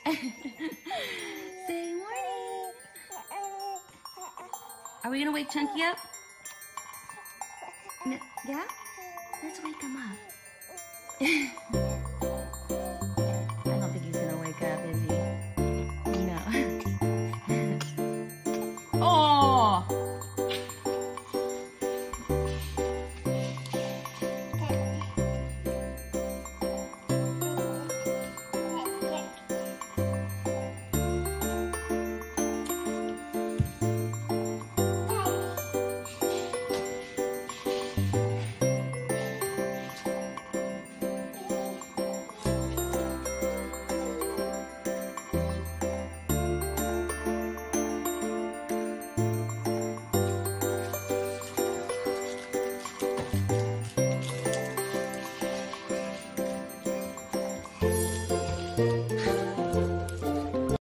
Say morning. Are we gonna wake Chunky up? Yeah? Let's wake him up.